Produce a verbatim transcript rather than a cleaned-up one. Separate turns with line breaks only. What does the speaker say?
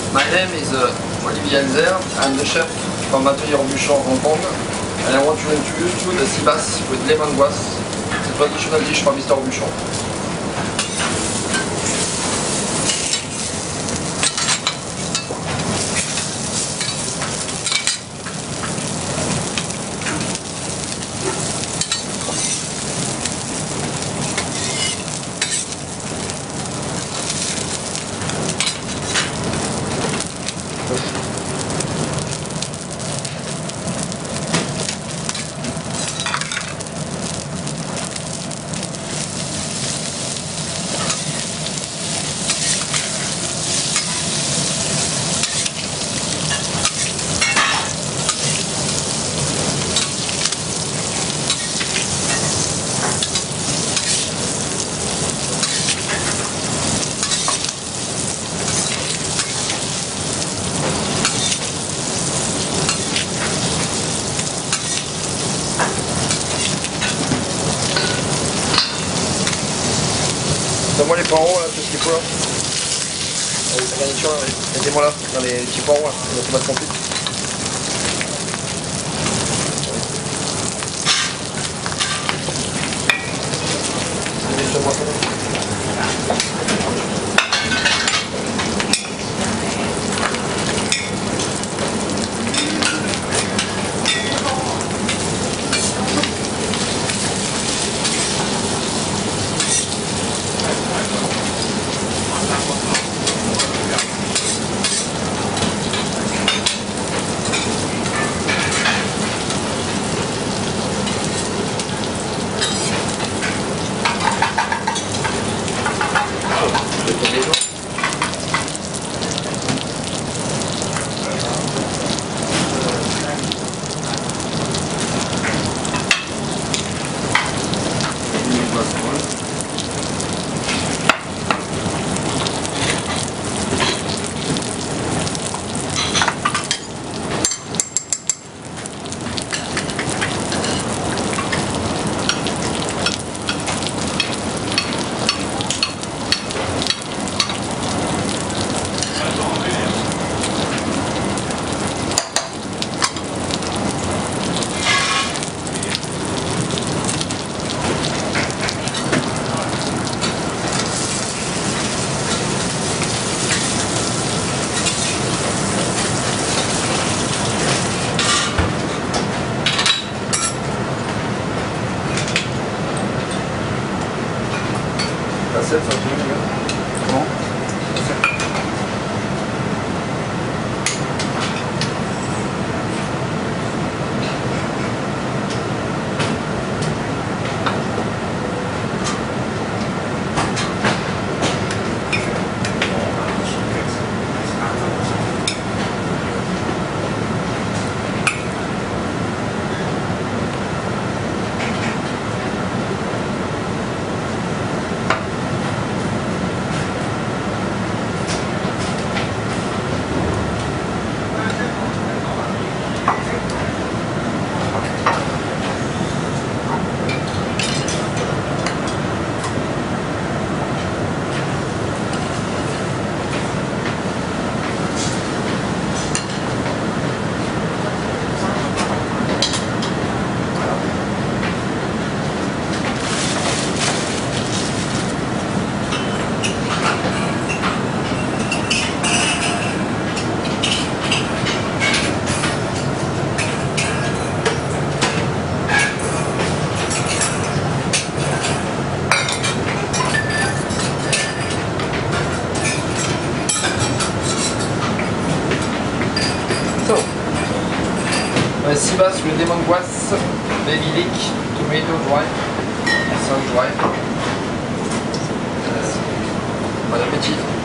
My name is uh, Olivier Elzer. I'm the chef from Atelier Buchon, Hong Kong, and I want to introduce you the sea bass with lemongrass, the traditional dish from Mister Buchon. Donne-moi les points en haut là, tout ce qu'il faut là. La garniture là, mettez-moi là, dans les petits points en haut là, les tomates confites. Mettez-moi ça là. Assiette, ça va bien, les gars. Comment? Sea bass with lemongrass, baby leek, tomato dry, sun dry. Bon appétit.